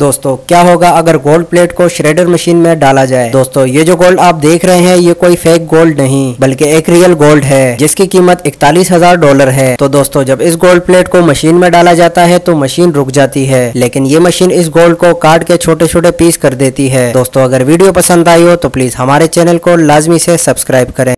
दोस्तों क्या होगा अगर गोल्ड प्लेट को श्रेडर मशीन में डाला जाए। दोस्तों ये जो गोल्ड आप देख रहे हैं ये कोई फेक गोल्ड नहीं बल्कि एक रियल गोल्ड है जिसकी कीमत $41,000 है। तो दोस्तों जब इस गोल्ड प्लेट को मशीन में डाला जाता है तो मशीन रुक जाती है, लेकिन ये मशीन इस गोल्ड को काट के छोटे छोटे पीस कर देती है। दोस्तों अगर वीडियो पसंद आई हो तो प्लीज हमारे चैनल को लाजमी से सब्सक्राइब करें।